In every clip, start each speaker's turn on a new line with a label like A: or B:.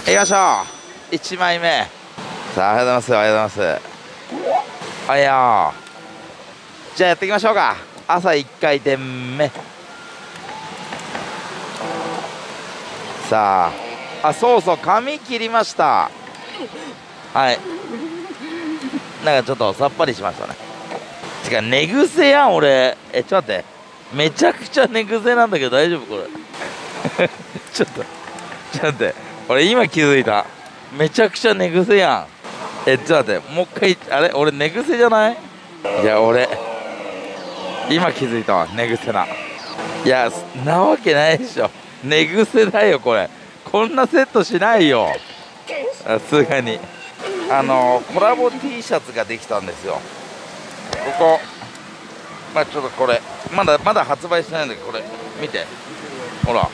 A: きましょう。1枚目。さあ、ありがとうございます。ありがとうございます。はいよー。じゃあやっていきましょうか。朝1回転目。さあ、そうそう、髪切りました。はい。なんかちょっとさっぱりしましたね。違う、寝癖やん、俺。ちょっと待って。めちゃくちゃ寝癖なんだけど大丈夫これ。ちょっと待って。俺今気づいた。めちゃくちゃ寝癖やん。ちょっと待って。もう一回、あれ俺寝癖じゃない？いや、俺、今気づいたわ。寝癖な。いや、なわけないでしょ。寝癖だよ、これ。こんなセットしないよ。さすがに。コラボ T シャツができたんですよ。ここ。まあちょっとこれ。まだ発売してないんだけど、これ。見て。ほら。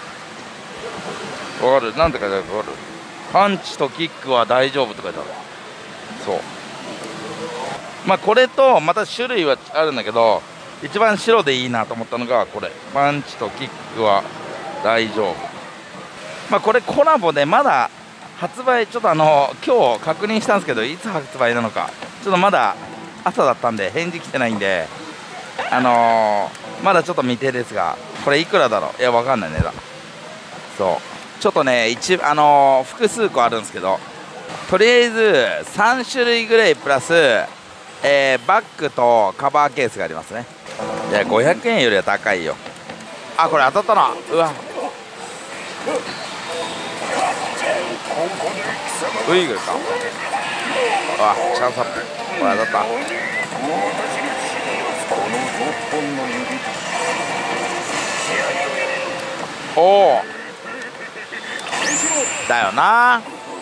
A: わかる？なんて書いてあるかわかる？パンチとキックは大丈夫って書いてある。そう。まあこれとまた種類はあるんだけど、一番白でいいなと思ったのがこれ。パンチとキックは大丈夫。まあこれコラボでまだ発売、ちょっと今日確認したんですけど、いつ発売なのか。ちょっとまだ朝だったんで返事来てないんで、まだちょっと未定ですが、これいくらだろう？いや、わかんない値段。そう。ちょっとね、複数個あるんですけど、とりあえず3種類ぐらいプラス、バッグとカバーケースがありますね。いや、500円よりは高いよ。あ、これ当たったな。うわ、ウイグルか。あ、チャンスアップ。これ当たった。おお、だよな。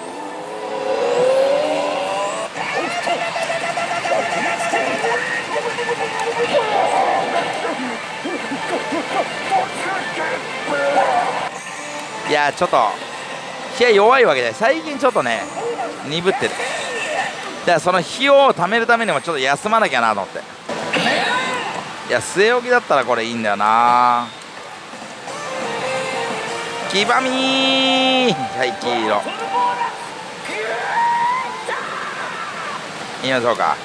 A: いや、ちょっと火が弱いわけで、最近ちょっとね鈍ってる。だからその火を貯めるためにもちょっと休まなきゃなと思って。いや、据え置きだったらこれいいんだよな。黄ばみー。はい、黄色いきましょうか。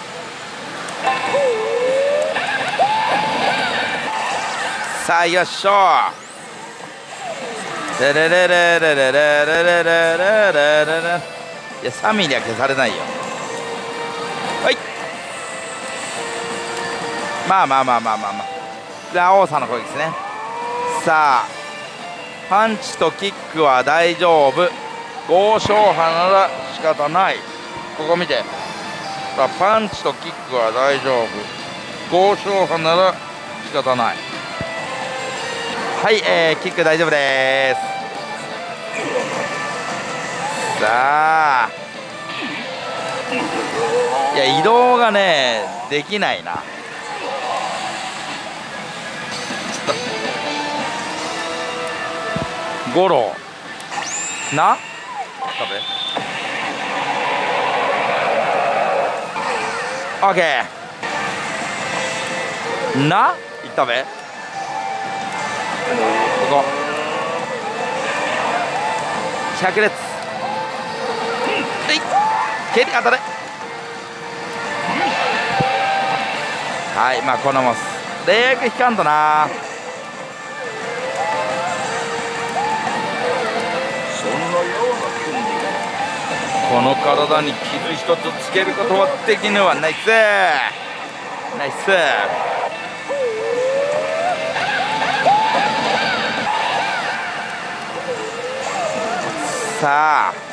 A: さあ行きましょう。レレレレレレレレレレレレレ。いや、3ミリは消されないよ。はい。まあ。じゃあ王さんの攻撃ですね。さあ、パンチとキックは大丈夫。豪勝派なら仕方ない。ここ見て。パンチとキックは大丈夫。豪勝派なら仕方ない。はい、キック大丈夫です。さあ、いや、移動がねできないな。ちょっとゴロな。食べオッケーな。いったべ。ここ百列。蹴り当たれ。はい、まあこのもすレーク引かんとな。この体に傷一つつけることはできぬわ。ナイスナイス。さあ、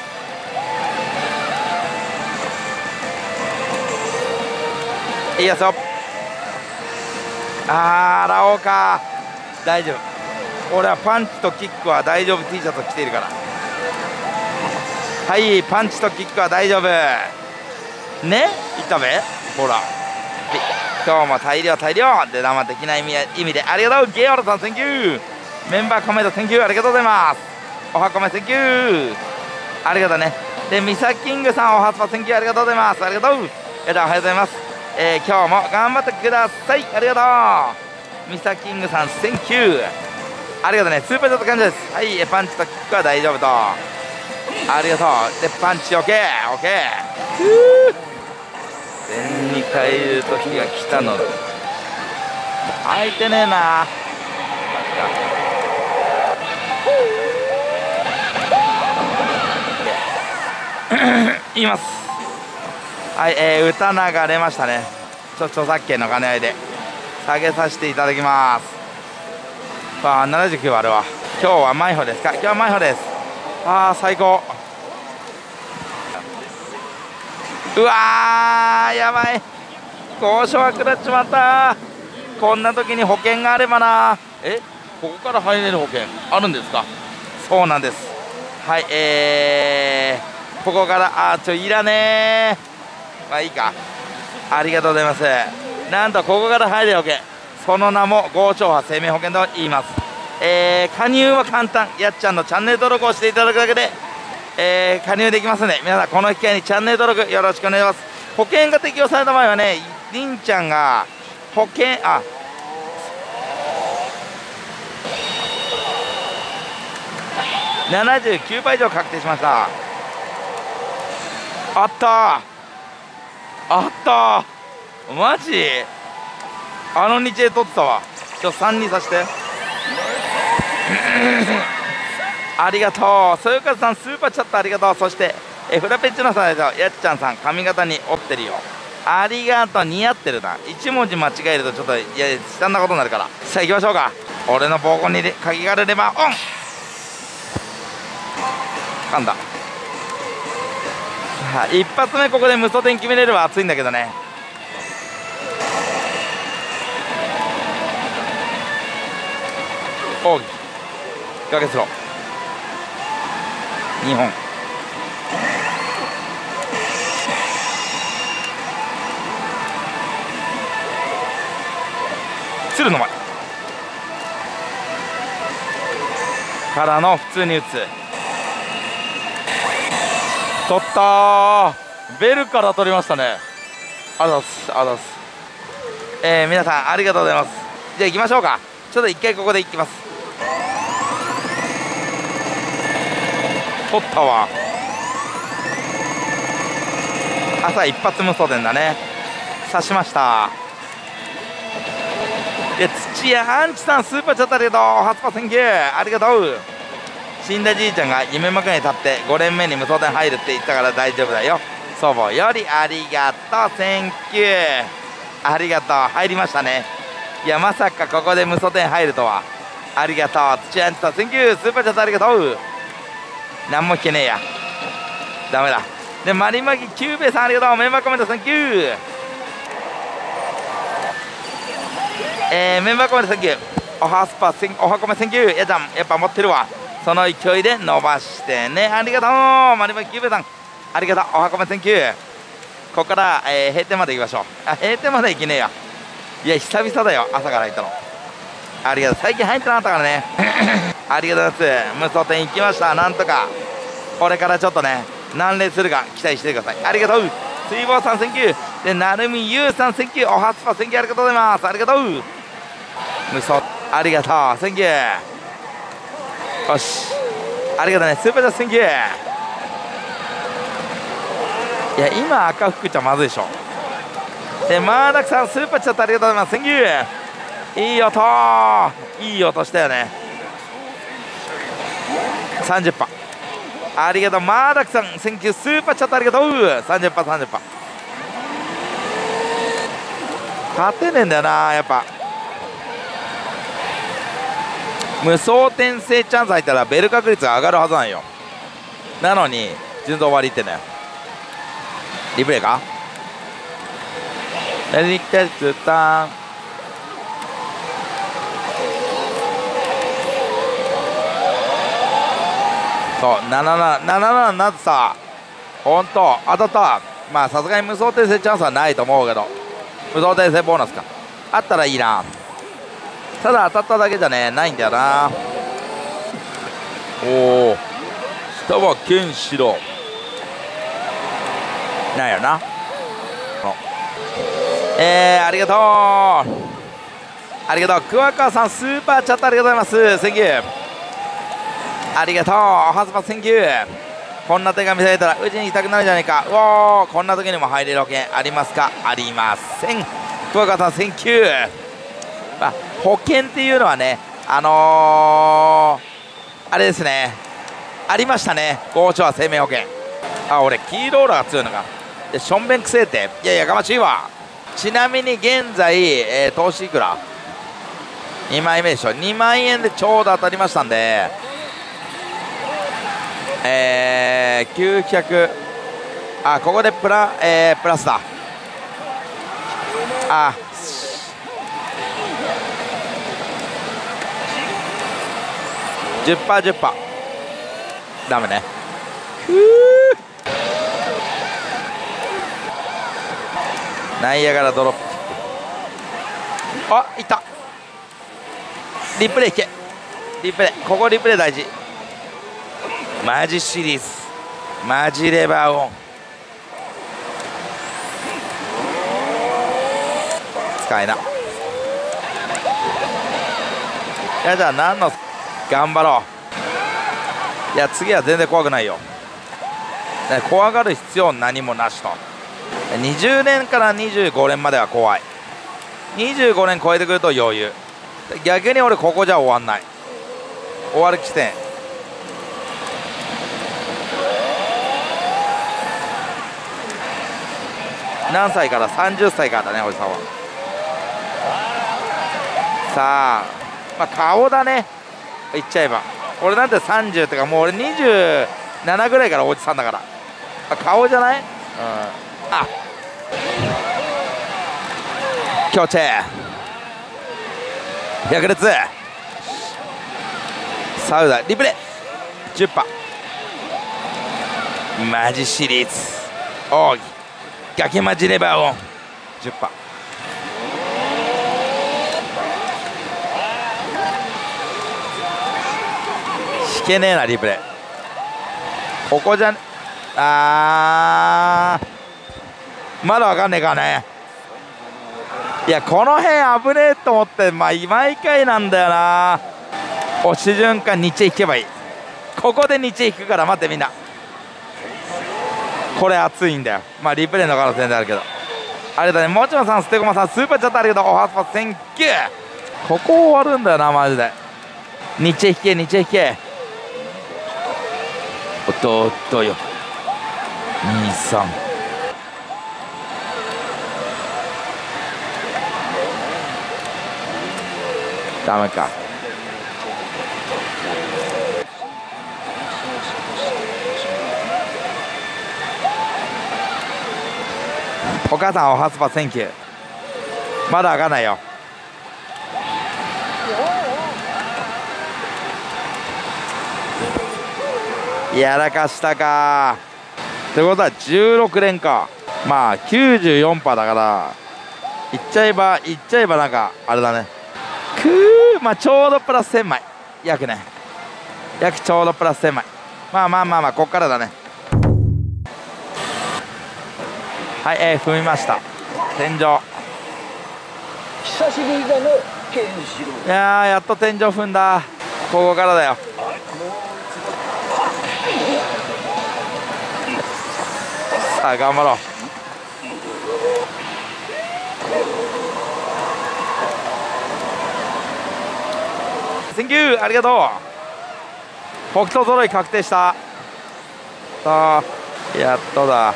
A: いいやつよ。ラオウか。大丈夫。俺はパンチとキックは大丈夫 T シャツを着ているから。はい、パンチとキックは大丈夫ね。いったべ。ほら、今日も大量で生的な意味でありがとう。ゲオロさんセンキュー。メンバーコメントセンキューありがとうございます。おはこめセンキューありがとうね。でミサキングさんおはつぱセンキューありがとうございます。ありがとう。おはようございます。今日も頑張ってください。ありがとう。ミサキングさんセンキューありがとうね。スーパーチャット感謝です。はい、パンチとキックは大丈夫と。 ありがとう。でパンチ OK 全に変える時が来たの。空いてねえな。言います。はい、歌流れましたね。著作権の兼ね合いで下げさせていただきます。79あるわ。今日はマイホですか。今日はマイホです。最高。うわー、やばい。交渉が食らっちまった。こんな時に保険があればな。ここから入れる保険あるんですか。そうなんです。はい、ここからいらねー。まあいいか。ありがとうございます。なんとここから入れる保険、その名も合調派生命保険と言います。加入は簡単。やっちゃんのチャンネル登録をしていただくだけで、加入できますので、皆さんこの機会にチャンネル登録よろしくお願いします。保険が適用された場合はね、りんちゃんが保険79倍以上確定しました。あったマジ。日で取ってたわ。3にさしてありがとう。そよかさんスーパーチャットありがとう。そしてフラペチュナさんですよ。やっちゃんさん髪型に折ってるよ。ありがとう。似合ってるな。1文字間違えるとちょっと悲惨なことになるから。さあ行きましょうか。俺の膀胱に鍵があるレバーオン。噛んだ。さあ一発目ここで無双点決めれれば熱いんだけどね。奥義崖スロー2本。鶴の前からの普通に打つ。取ったー。ベルから取りましたね。ありがとうございます。皆さんありがとうございます。じゃあ行きましょうか。ちょっと一回ここで行きます。取ったわ。朝一発無双伝だね。刺しました。土屋アンチさんスーパーチャットありがとう。初パセンキューありがとう。死んだじいちゃんが夢幕に立って5連目に無双伝入るって言ったから大丈夫だよ。祖母よりありがとう。センキューありがとう。入りましたね。いやまさかここで無双伝入るとは。ありがとう。土屋アンチさんセンキュースーパーチャットありがとう。何も聞けねえや。ダメだ。でマリマギキューベイさんありがとう。メンバーコメントセンキュー。メンバーコメントセンキュー。おはスパおはコメセンキュー。やちゃんやっぱ持ってるわ。その勢いで伸ばしてね。ありがとう。マリマギキューベイさんありがとう。おはコメセンキュー。ここから、閉店まで行きましょう。閉店まで行けねえや。いや久々だよ朝から入ったの。ありがとう。最近入ってなかったからねありがとうございます。無双店行きました。なんとかこれからちょっとね何連するか期待してください。ありがとう。水坊さんセンキュー。でなるみゆうさんセンキュー。おはスパセンキューありがとうございます。ありがとう。無双ありがとう。センキュー。よしありがとうね。スーパーチャットセンキュー。いや今赤福ちゃんまずいでしょ。でマーダクさんスーパーチャットありがとうございます。センキュー。いい音いい音したよね。30%ありがとう。マーダクさんセンキュー。スーパーチャットありがとう。30%勝てねえんだよな。やっぱ無双転生チャンス入ったらベル確率が上がるはずなんよ。なのに順当終わりってんだよ。リプレイかリテツタンそう77になってさ。ほんと当たった。まあさすがに無双転生チャンスはないと思うけど、無双転生ボーナスかあったらいいな。ただ当たっただけじゃねないんだよな。おお下はケンシロウなんやな。ありがとうありがとう。桑川さんスーパーチャットありがとうございます。センキューありがとう。おはずまセンキューこんな手紙されたらうちに行きたくなるじゃないか。うおー、こんな時にも入れる保険ありますか？ありません。福岡さんセンキュー。保険っていうのはね、あれですね、ありましたね、豪商は生命保険。俺キーローラーが強いのか。でしょんべんくせえって、いやいやがましいわ。ちなみに現在、投資いくら？2枚目でしょ。2万円でちょうど当たりましたんで、900、ここでプラスだ。10%、10%。ダメね。ナイアガラドロップ。いった。リプレイいけ。リプレイ、ここリプレイ大事。マジシリーズ、マジレバーオン。使えな。いや、じゃあ何の頑張ろう。いや、次は全然怖くないよ。怖がる必要何もなしと。20年から25年までは怖い。25年超えてくると余裕。逆に俺ここじゃ終わんない。終わる起点。何歳から30歳からだね、おじさんは。さあ、顔だね、言っちゃえば。俺なんて30ってか、もう俺27ぐらいからおじさんだから。顔じゃない？強チェ百裂サウダリプレイ 10%。 マジシリーズ奥義崖マジレバーオン 10%。 引けねえなリプレイ。ここじゃまだわかんねえかね。いや、この辺危ねえと思って、毎回なんだよな。押し順か日引けばいい。ここで日引くから待ってみんな。これ熱いんだよ。リプレイの可能性であるけど。ありがとうね。もちろんさん、ステゴマさん、スーパーチャットありがとう。おはスパセンキュー。ここ終わるんだよな、マジで。日引け、日引け。弟よ。23。ダメか。お母さんおはスパセンキュー。まだ上がんないよ。やらかしたか。ってことは16連か。94%だからいっちゃえばなんかあれだね。ちょうどプラス1000枚。約ちょうどプラス1000枚。こっからだね。はい、踏みました。天井。
B: 久しぶりだね、ケンシロウ。
A: いやー、やっと天井踏んだ。ここからだよ。さあ頑張ろう。センキュー、ありがとう。北斗揃い確定した。さあやっとだ。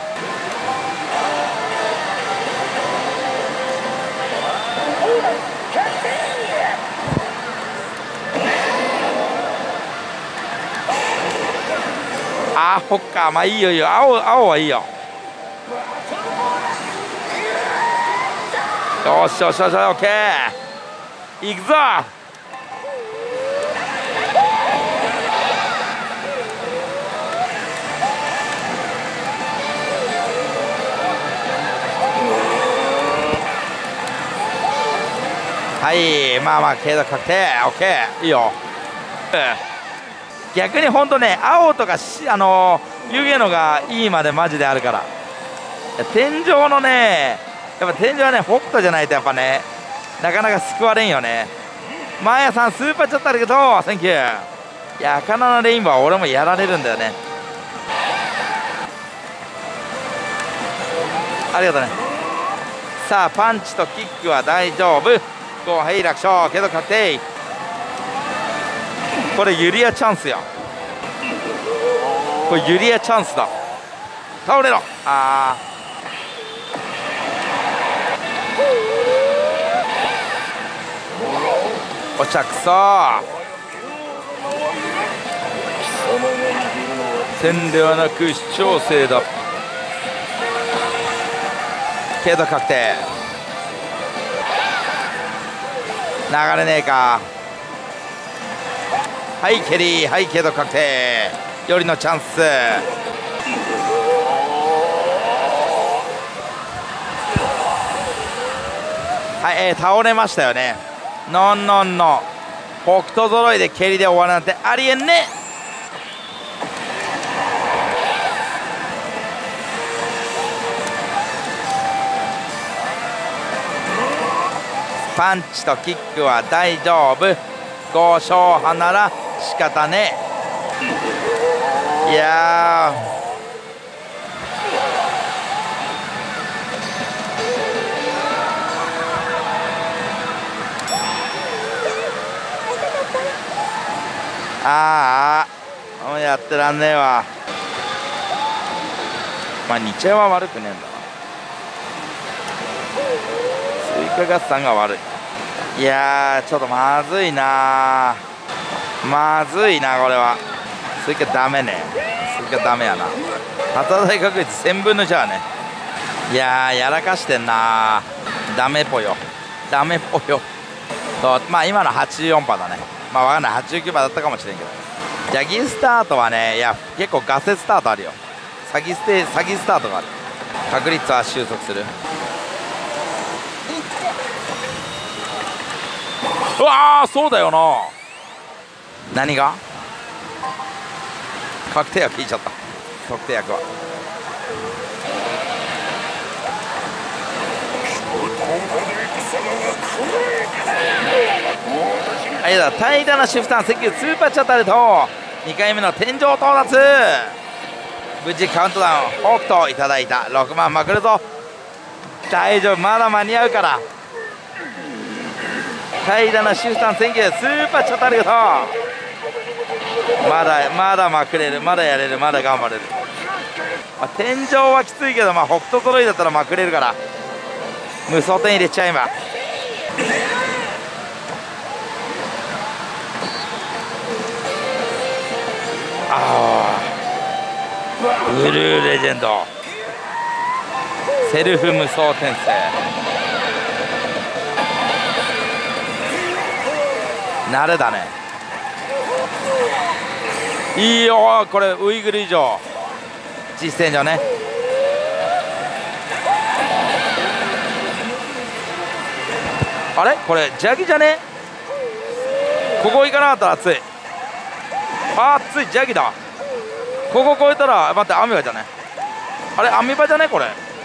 A: ほっか。いいよいいよ。青はいいよ。よしよしよし、オッケー。いくぞ。はい、経済確定。オッケー、いいよ。逆にほんとね、青とか湯気のがいいまでマジであるから。天井のね、やっぱ天井はね、北斗じゃないとやっぱね、なかなか救われんよね。マーヤさん、スーパーチャットありがとう。センキュー。いや、赤菜のレインボーは俺もやられるんだよね。 ありがとうね。さあパンチとキックは大丈夫。こうはい楽勝けど確定。これユリアチャンスや。これユリアチャンスだ。倒れろ。おっしゃくそー。線ではなく視聴性だ。けど確定。流れねえか。はい蹴り、はいけど確定。よりのチャンス。はい、倒れましたよね。のんのんの北斗揃いで蹴りで終わるなんてありえんね。パンチとキックは大丈夫。5勝派なら仕方ねえ。いやもうやってらんねえわ。まあ日は悪くねえんだな。スイカ合算が悪い。いやーちょっとまずいな。まずいなこれは。スイカダメね。スイカダメやな。発射大確率1000分の1はね。いやーやらかしてんな。ダメぽよ。ダメぽよ。とまあ今の 84% だね。まあわかんない 89% だったかもしれんけど、ジャギスタートはね、いや結構ガセスタートあるよ。詐欺スタートがある。確率は収束する。うわーそうだよな。何が確定薬引いちゃった。特定薬はありがとう。怠惰なシフターセキュースーパーチャットあると2回目の天井到達。無事カウントダウン北斗いただいた。6万まくるぞ。大丈夫、まだ間に合うから。怠惰なシフターセキュースーパーチャットありがとう。まだまくれる、まだやれる、まだ頑張れる。天井はきついけど、北斗揃いだったらまくれるから無双点入れちゃえば。ブルーレジェンドセルフ無双転生。慣れだね。いいよこれ。ウイグル以上実践上ね。あれこれジャギじゃね。ここ行かなかったら熱い。熱いジャギだ。ここ越えたら待ってアミバじゃね。あれアミバじゃねこれ。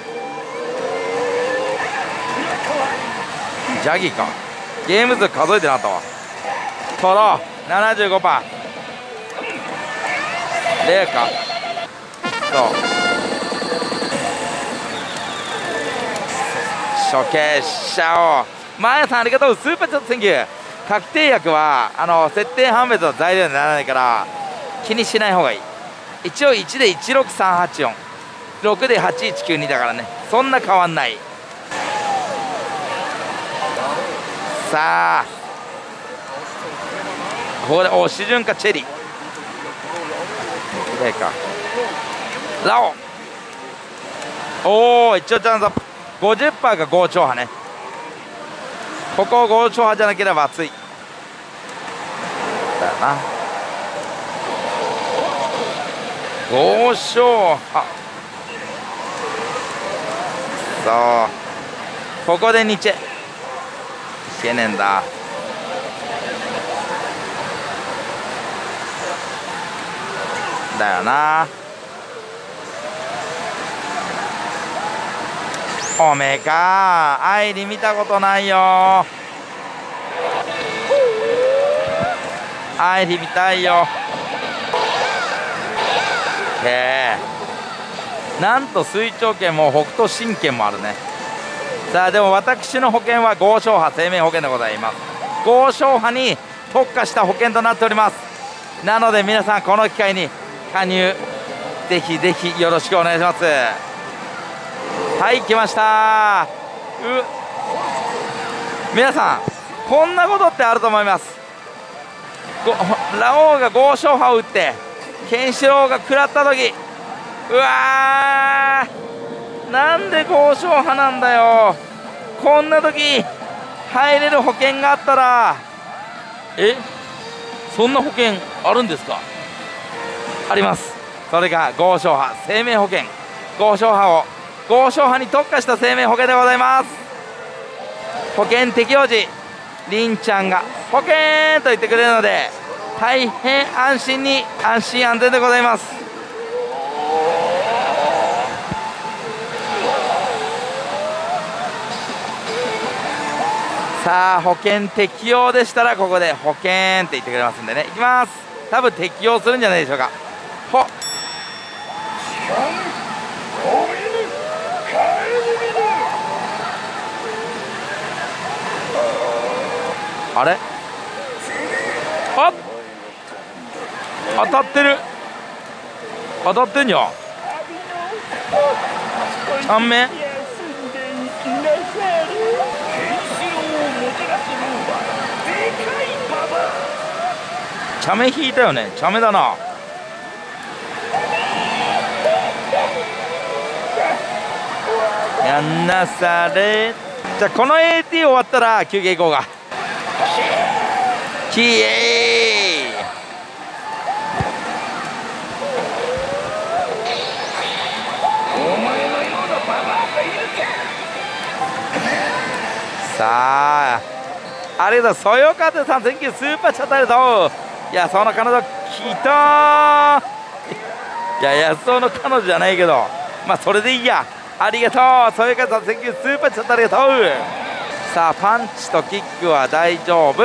A: ジャギか。ゲーム数数えてなかったわ。取ろう 75%。レアか。そう処刑しちゃおう。マーヤさんありがとう。スーパーチャットセンキュー。確定薬は設定判別の材料にならないから気にしない方がいい。一応1で16384、6で8192だからね、そんな変わんない。さあここでシジュンかチェリーでかラオ。一応ちゃんと 50% が豪長派ね。ここ豪長派じゃなければ熱いだよな。豪長派そうここでニチェいけねえんだ。だよな。おめえかアイリ見たことないよ。アイリ見たいよ。へえなんと水長券も北斗神拳もあるね。さあでも私の保険は豪商派生命保険でございます。豪商派に特化した保険となっております。なので皆さんこの機会に加入ぜひぜひよろしくお願いします。はい、来ました。皆さんこんなことってあると思います。ラオウが豪商派を打ってケンシロウが食らった時、うわー、なんで豪商派なんだよ。こんな時入れる保険があったら、そんな保険あるんですか？あります。それが豪商派生命保険。豪商派に特化した生命保険でございます。保険適用時りんちゃんが保険と言ってくれるので大変安心安全でございます。さあ保険適用でしたらここで保険って言ってくれますんでね、いきます。多分適用するんじゃないでしょうか。あれ、当たってる、当たってんじゃん。ちゃんめ茶目引いたよね。茶目だな。やんなされ。じゃあこの AT 終わったら休憩行こうか。キエー。さあありがとう。そよかてさん、センキュースーパーチャットありがとう。いや、その彼女来たー。いや、安尾の彼女じゃないけど、まあそれでいいや。ありがとう。そよかてさん、センキュースーパーチャットありがとう。さあパンチとキックは大丈夫。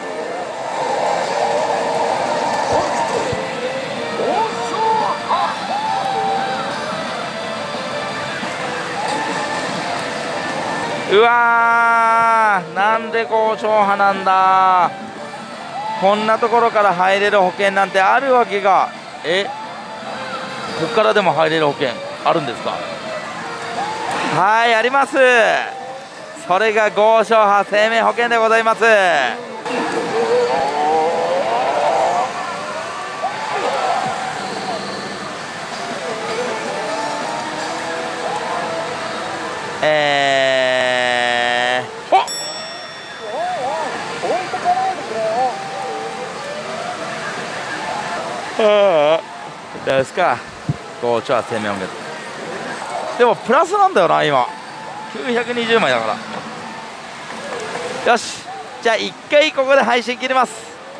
A: うわー、なんで豪商派なんだ。こんなところから入れる保険なんてあるわけが。ここからでも入れる保険あるんですか？はい、あります。それが豪商派生命保険でございます。どうですか、豪商は生命保険。でもプラスなんだよな今、920枚だから。よし、じゃあ1回ここで配信切ります。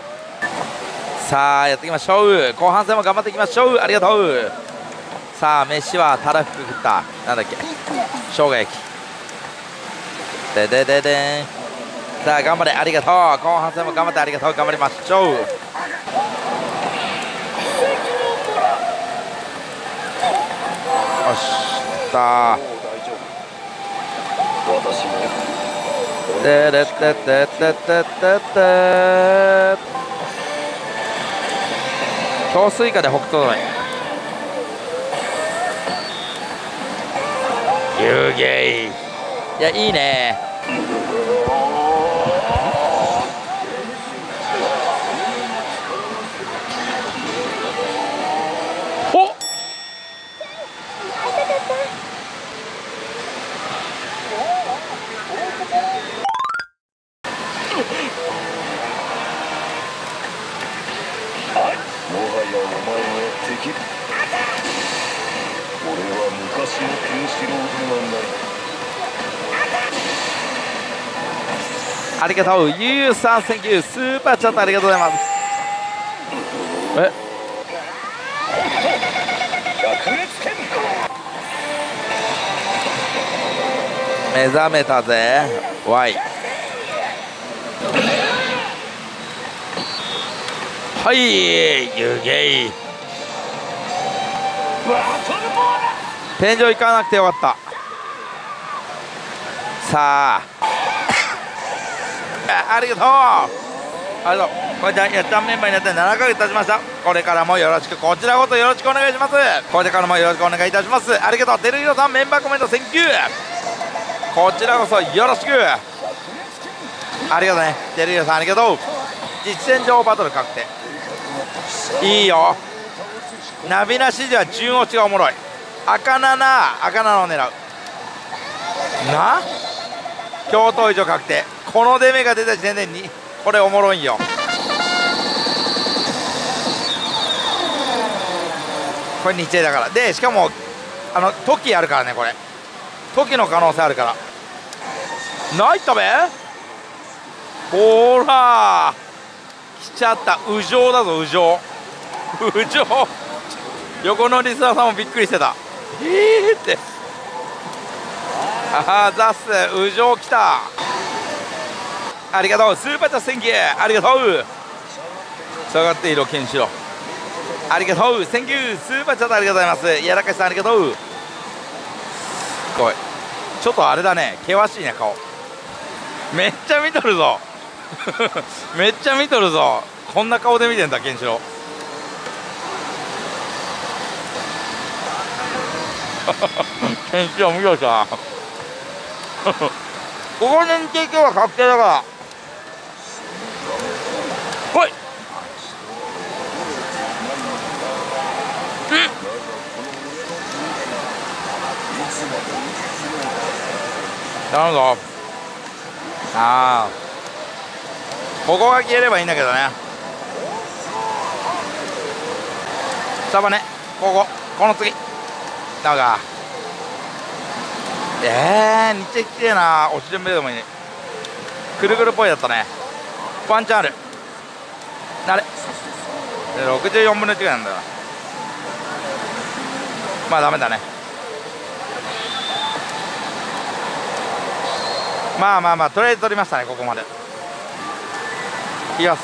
A: さあやっていきましょう。後半戦も頑張っていきましょう。ありがとう。さあ飯はたらふく食った。なんだっけ、生姜焼きででででん。さあ頑張れ、ありがとう。後半戦も頑張ってありがとう。頑張りましょう。よしたでれってってってってって氷水下で北東の湯気。いや、いいね。ありがとう。ゆうさん、センキュースーパーチャットありがとうございます。目覚めたぜ Y。 はい、湯気。 天井行かなくてよかった。さあありがとう、ありがとう。これじゃやっちゃんメンバーになって7ヶ月経ちました。これからもよろしく、こちらこそよろしくお願いします。これからもよろしくお願いいたします。ありがとう。てるひろさんメンバーコメントセンキュー。こちらこそよろしく、ありがとうね。てるひろさんありがとう。実戦場バトル確定。いいよ。ナビな指示は順落ちがおもろい。赤7を狙うな。京都以上確定。この出目が出た時点でにこれおもろいんよ。これ日程だから。でしかも時あるからね。これ時の可能性あるから。ないったべ。ほら来ちゃった。右上だぞ右上。右上横のリスナーさんもびっくりしてた。ってザス右上来た。ありがとう。スーパーチャーセンキュー。ありがとう。下がっていろケンシロウ。ありがとう。センキュー。スーパーチャートありがとうございます。やらかしさんありがとう。こいちょっとあれだね、険しいね顔。めっちゃ見とるぞめっちゃ見とるぞ。こんな顔で見てんだケンシロウケンシロウ見とるさここに提供は確定だから。ほい頼むぞ。ここが消えればいいんだけどね。サバね、この次だが日程きれいな。おしるんべでもいいね。くるくるっぽいだったね。ワンチャンある。あれ64分の1ぐらいなんだよな。まあダメだね。まあとりあえず取りましたね。ここまでいきます。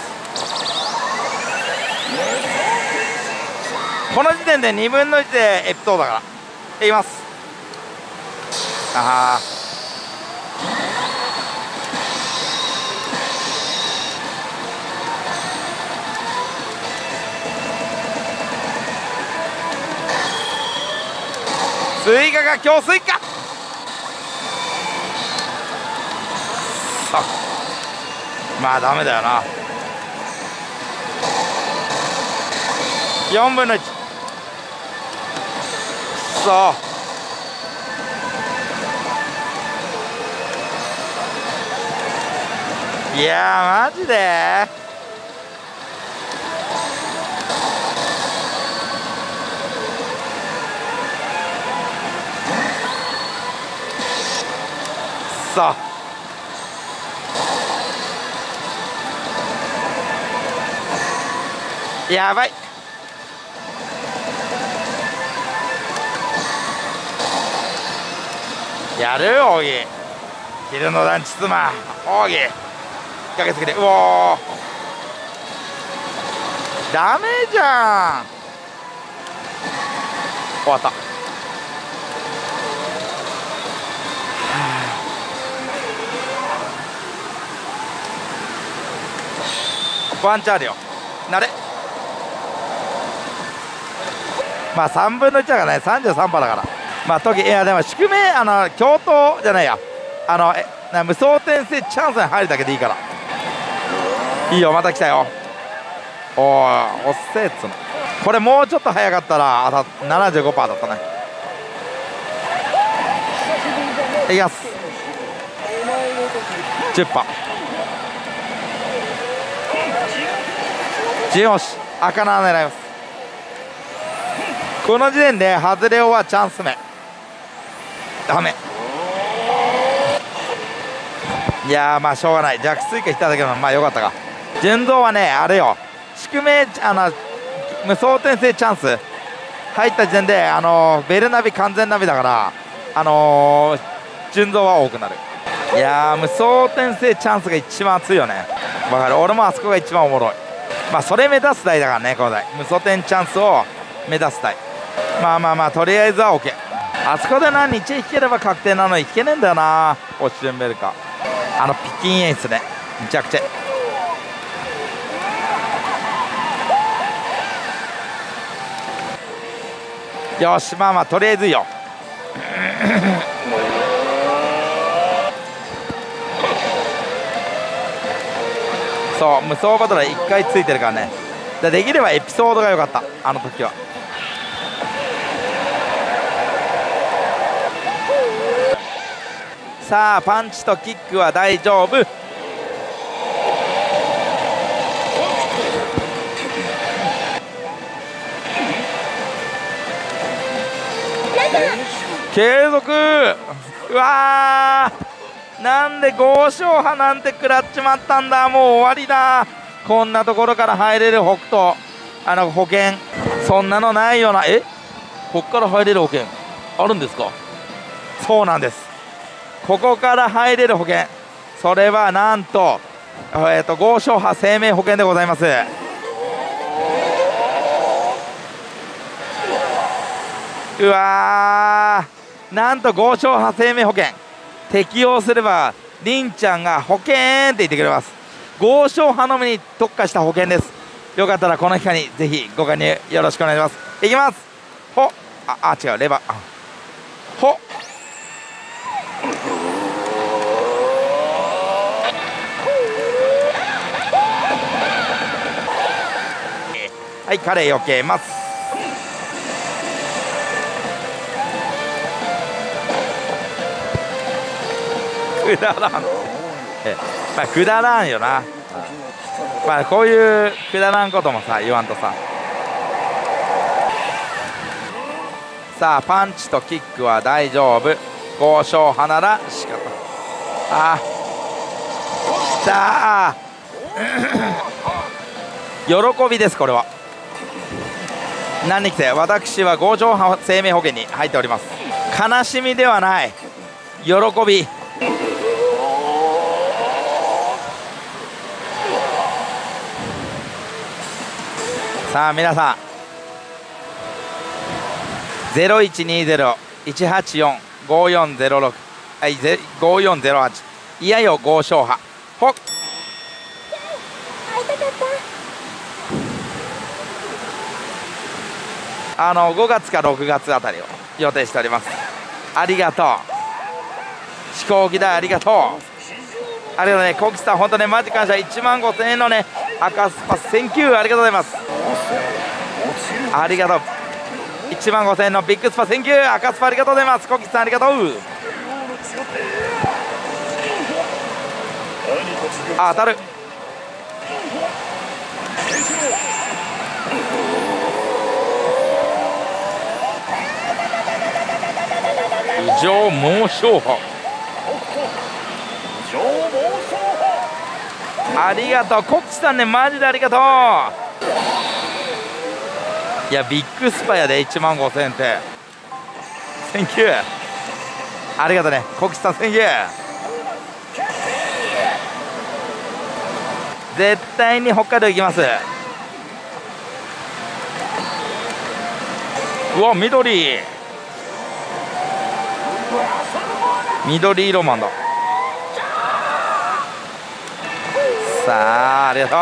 A: この時点で2分の1でエピソードだからいきます。スイカが今日スイカまあダメだよな。4分の1。いやマジでやばい。やるよ奥義。昼の団地妻奥義かけつけて。うおダメじゃん。終わった。ワンチャンあるよ。なれまあ3分の1だからね。33%だからまあ時いやでも宿命京都じゃないや無双転生チャンスに入るだけでいいからいいよ。また来たよ。おっせえっつうの。これもうちょっと早かったら75%だったね。いきます。10%順押し赤7狙います。この時点で外れはチャンス目ダメ。いやまあしょうがない。弱水化しただけどまあよかったか。順造はねあれよ、宿命無双転生チャンス入った時点でベルナビ完全ナビだから順造は多くなる。いや無双転生チャンスが一番熱いよね。わかる。俺もあそこが一番おもろい。まあそれ目指す台だからね。この台無双転チャンスを目指す台。まあとりあえずは OK。 あそこでな、日引ければ確定なのに引けねえんだよな、オッシュンベルカ。ピキンエースね、めちゃくちゃ。よし、まあまあとりあえずいいよ。そう、無双バトラー1回ついてるからね。できればエピソードが良かった、あの時は。さあパンチとキックは大丈夫。継続。うわー、なんで豪勝派なんて食らっちまったんだ。もう終わりだ。こんなところから入れる北斗、保険、そんなのないよな。こっから入れる保険あるんですか？そうなんです。ここから入れる保険、それはなんと、豪勝派生命保険でございます。うわー、なんと豪勝派生命保険適用すればりんちゃんが保険って言ってくれます。豪勝派のみに特化した保険です。よかったらこの機会にぜひご加入よろしくお願いします。いきます。ほ違う、レバー。ほはい、カレー避けます。くだらん。まあくだらんよな。まあこういうくだらんこともさ言わんとさ。さあパンチとキックは大丈夫。豪勝派なら仕方。きたー。喜びです、これは。何に来て、私は豪勝派生命保険に入っております。悲しみではない、喜び。さあ皆さん、0120-184-5406、はい、5408、いやよ豪勝派。ほっ、5月か6月あたりを予定しております。ありがとう、飛行機代ありがとう。ありがとうね、コキさん、本当ね、マジ感謝。15000円のね、赤スパセンキュー、ありがとうございます。ありがとう。15000円のビッグスパセンキュー、赤スパありがとうございます。コキさんありがとう。当たる。異常猛将派、ありがとう。コッチさんね、マジでありがとう。いやビッグスパやで、15000円ってセンキュー、ありがとうね、コッチさんセンキュー。絶対に北海道行きます。うわ、緑色マンだ。さあ、ありがと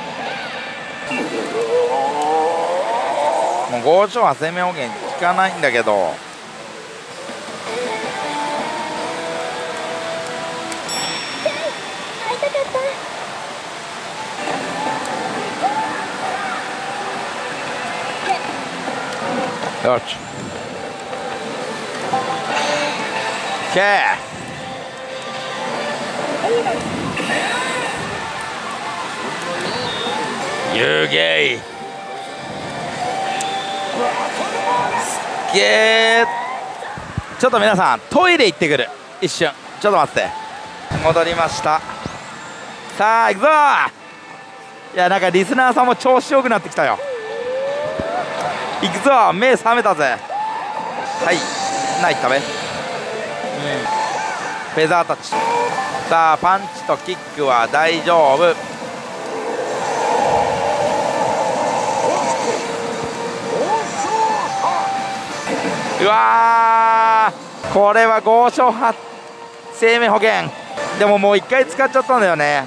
A: う。もう豪勝は生命保険効かないんだけど、よし、オッケー。湯気いすっげー。ちょっと皆さんトイレ行ってくる、一瞬ちょっと待って。戻りました。さあ行くぞー。いやなんかリスナーさんも調子よくなってきたよ。行くぞ、目覚めたぜ。はい、ないったべ。フェザータッチ。さあパンチとキックは大丈夫。うわこれは豪商派生命保険でももう1回使っちゃったんだよね。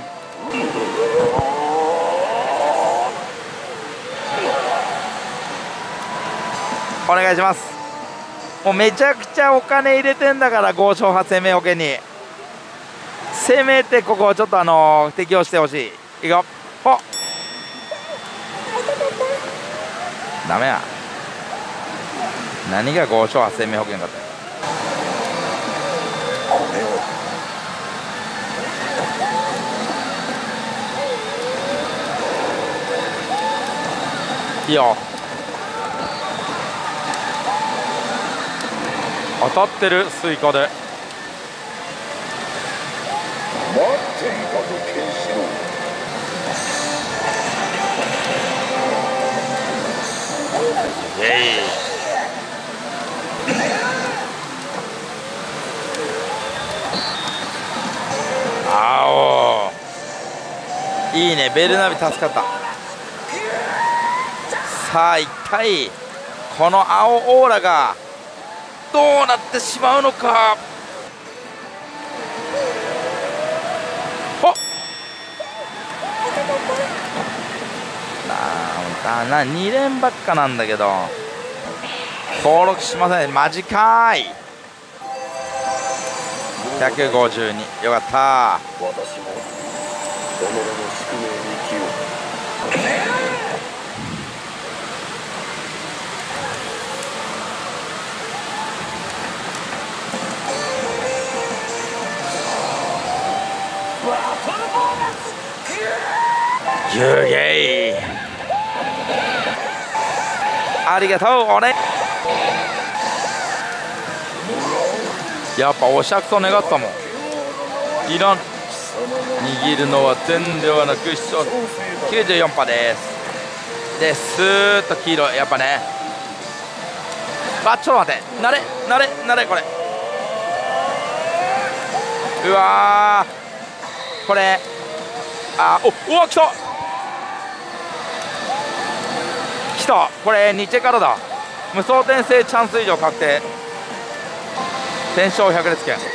A: お願いします。もうめちゃくちゃお金入れてんだから、豪商派生命保険にせめてここをちょっと適用してほしい。いくよ。ほっ、ダメや。何が豪商派生命保険かって。いいよ。当たってるスイカで。
B: 待っていたぞケンシロウ。
A: イエイ。あお、いいね。ベルナビ助かった。さあ一体この青オーラがどうなってしまうのか。ほっ、2連ばっかなんだけど登録しません。マジかーい。152。よかった。
B: 私も己の宿命に生きよう。
A: ギュゲイ。ありがとう。俺やっぱお釈と願ったもん。いらん。握るのは点ではなく94%です。でスーッと黄色。やっぱね。あ、ちょっと待って。慣れこれ。うわー、これおお、来た来た。これニチェからだ。無双転生チャンス以上確定。天正百列拳。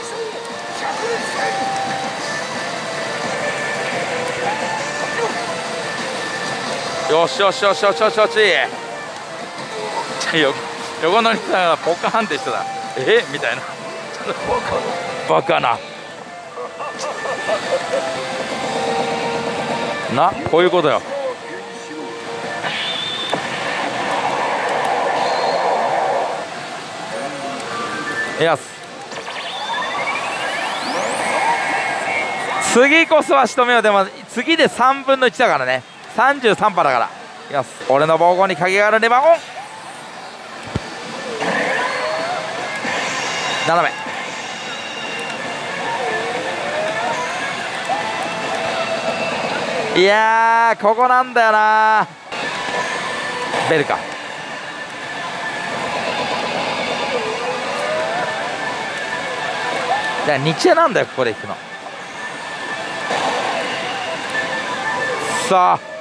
A: よしよしよしよしよしよし。横乗りさんがポカーンってしてた。みたいな。バカな。こういうことよ。よし、次こそは仕留めよう。でも次で3分の1だからね。33%だから。よし、俺の膀胱に影があるレバーオン。斜め。いやー、ここなんだよな。ベルか。じゃあニチェなんだよ、ここで行くの。さあ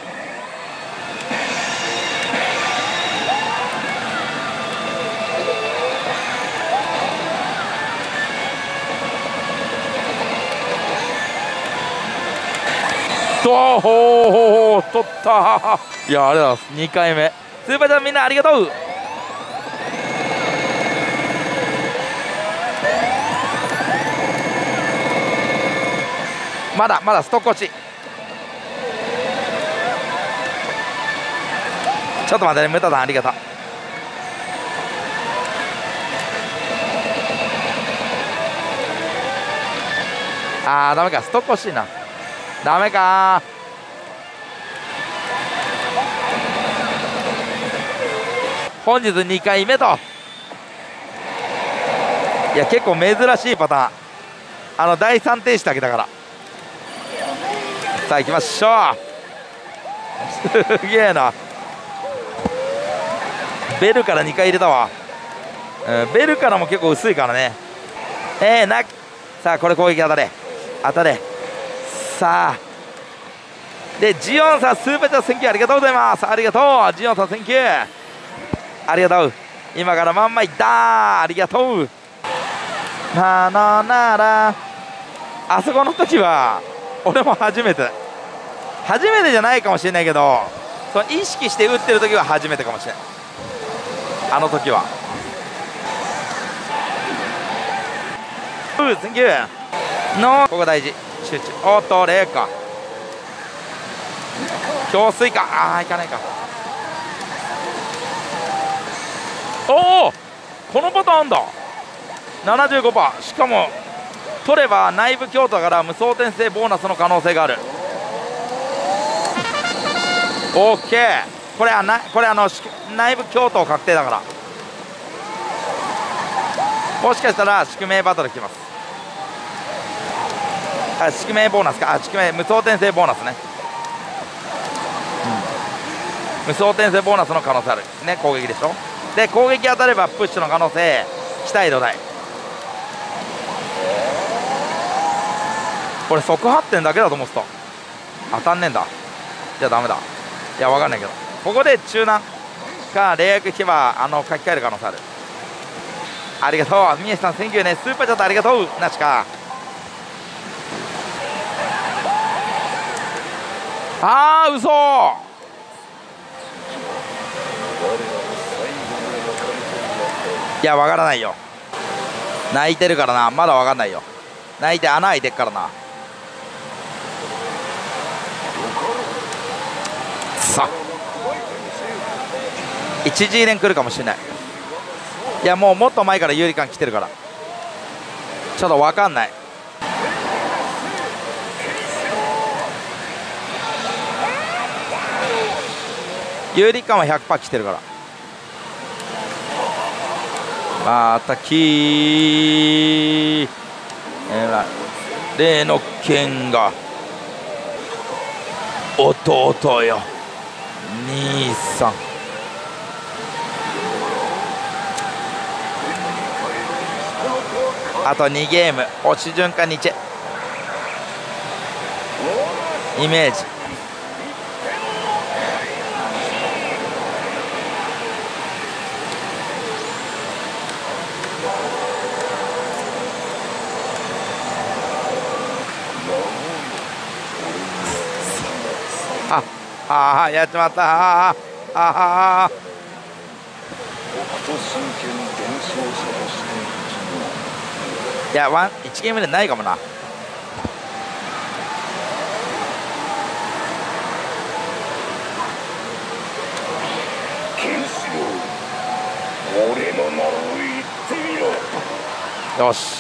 A: ほー、取った。いや、ありがとうございます。2回目スーパーちゃん、みんなありがとう。まだストック落ち。ちょっと待ってね、ムタさんありがとう。ダメか。ストック欲しいな。ダメか。本日2回目と。いや、結構珍しいパターン。第3停止だけだから。さあ行きましょう。すげえな。ベルから2回入れたわ。ベルからも結構薄いからね。さあこれ攻撃当たれさあ。でジオンさん、スーパーチャーセンキューありがとうございます。ありがとうジオンさん、センキューありがとう。今からまんまいった。ありがとう。 なのなら、あそこの時は俺も初めてじゃないかもしれないけど、その意識して打ってる時は初めてかもしれない。あの時はセンキューのここ大事、集中。おっと0か、強水か、ああいかないか。おお、このパターンあんだ。 75%、 しかも取れば内部強化から無双転生ボーナスの可能性がある。オッケー、これ内部強化確定だから、もしかしたら宿命バトルきます。あ、宿命ボーナスか、あ、宿命無双転生ボーナスね、無双転生ボーナスの可能性あるね。攻撃でしょ。で攻撃当たればプッシュの可能性、期待度大。これ即発展だけだと思ってた。当たんねえんだ。じゃあダメだ。いや分かんないけど、ここで中難か霊薬引けば書き換える可能性ある。ありがとう宮下さん、センキューね。スーパーチャットありがとうなしか。あー嘘。いや分からないよ、泣いてるからな。まだ分かんないよ、泣いて穴開いてっからな。さあ一次連来るかもしれない。いやもっと前から有利感来てるからちょっと分かんない。有利感は 100% 来てるから。またき例の剣が弟よ兄さん。あと2ゲーム、押し順かニチェイメージ。あやっちまった。いや1ゲームでないかもな。よし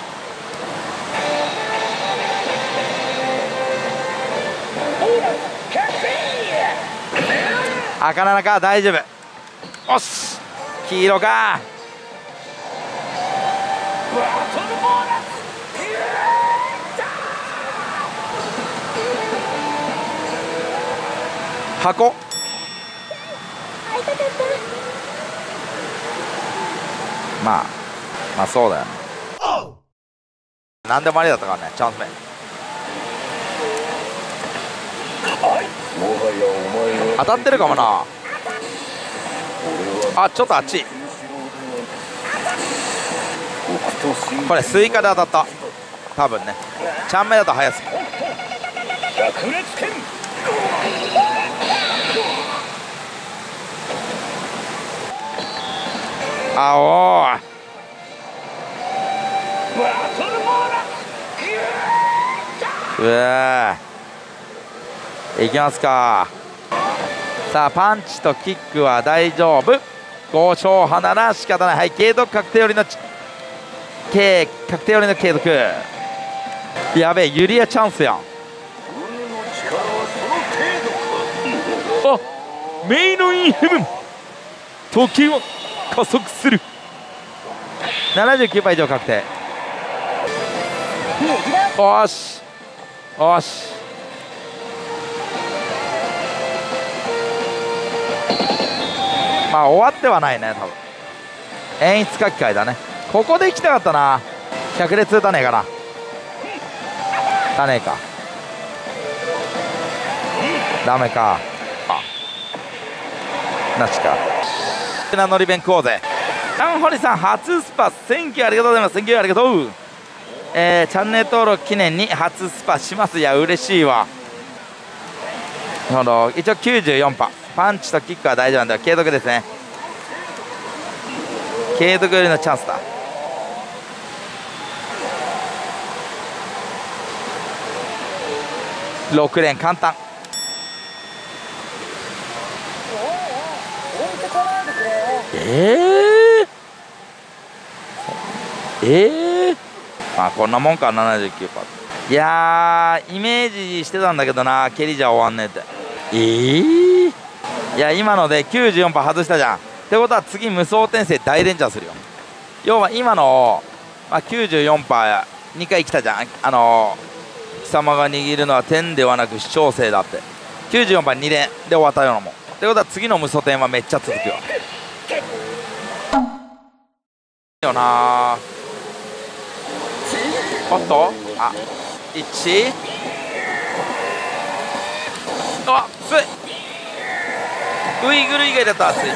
A: 赤7か、大丈夫。よし黄色か。箱まあそうだよね。何でもありだったからね、チャンス目。当たってるかもな。あ、ちょっとあっち。これスイカで当たった多分ね。ちゃんめだと早すぎ。あおーうわーいきますか。さあパンチとキックは大丈夫。5勝派なら仕方ない。はい、継続確定よりの確定よりの継続。やべえユリアチャンスやん。あメイドインヘブン時を加速する。79%以上確定。よしよしまあ終わってはないね多分。演出書き換えだね。ここで行きたかったな。100列打たねえかな。打たねえか。ダメか。なしか。なのり弁食おうぜ。 ダンホリさん初スパセンキューありがとうございます。センキューありがとう。チャンネル登録記念に初スパします。いや嬉しいわ。なるほど、一応94%パンチとキックは大丈夫なんで継続ですね。継続よりのチャンスだ。6連簡単。まあこんなもんか。79%。いやーイメージしてたんだけどな、蹴りじゃ終わんねえって。いや今ので94%外したじゃん。ってことは次無双転生大連チャンするよ。要は今の、94%、2回来たじゃん。貴様が握るのは天ではなく視聴性だって。94%、2連で終わったようなもん。ってことは次の無双転はめっちゃ続くよ。よなおっと1熱い。ウイグル以外だったら熱い。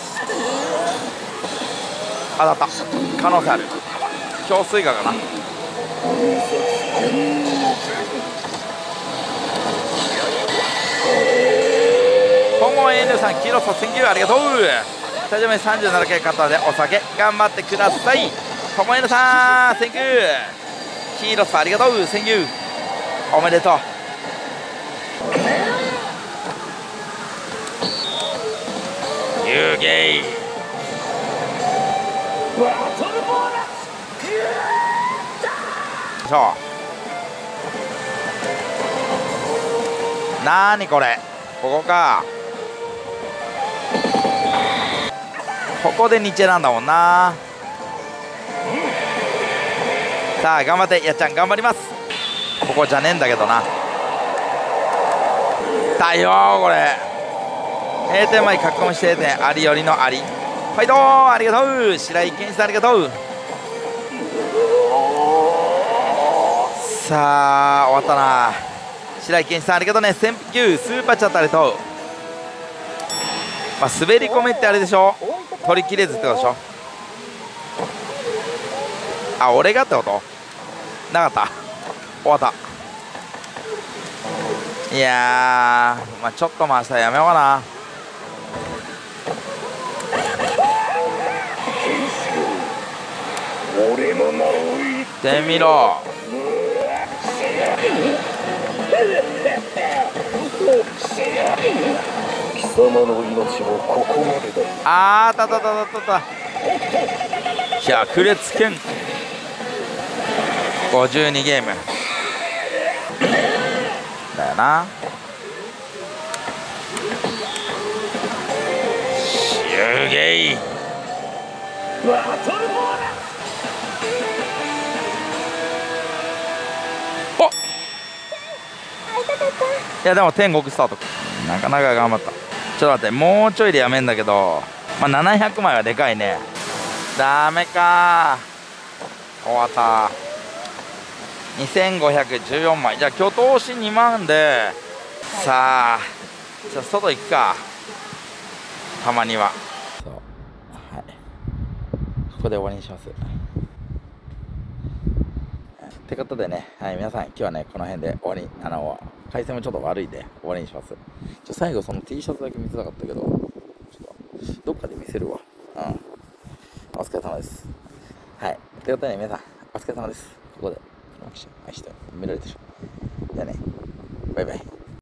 A: 当たった可能性ある。氷水河かな。今後も N さんキロソセンキューありがとう。スタジオ名37回方でお酒頑張ってください。ともえぬさんセンキュー。キーロスありがとう。センキューおめでとう。ユーゲイなーにこれ。ここか。ここでニチェなんだもんな。さあ頑張って、やっちゃん頑張ります。ここじゃねえんだけどな。だよーこれ。閉店前囲む指定店ありよりのあり。ファイトーありがとう。白井健一さんありがとう。さあ終わったな。白井健一さんありがとうね。1000球スーパーチャットありがとう。滑り込みってあれでしょ、取り切れずってことでしょ。俺がってことなかった。終わった。いやー、ちょっと回したらやめようかな。行ってみろ。
B: 貴様の命もここまでだ。
A: あた百裂拳52ゲームだよな。シューゲイおっ、いやでも天国スタート。なかなか頑張った。ちょっと待って、もうちょいでやめんだけど、700枚はでかいね。ダメかー。終わった。2514枚。じゃあ今日投資2万で、さあじゃあ外行くか、たまには。そう、はい、ここで終わりにします。ってことでね、はい、皆さん今日はねこの辺で終わり。回線もちょっと悪いんで終わりにします。最後その T シャツだけ見せたかったけど、ちょっとどっかで見せるわ。お疲れ様です。はい、ということで、皆さんお疲れ様です。ここで愛して見られてる。じゃあね、バイバイ。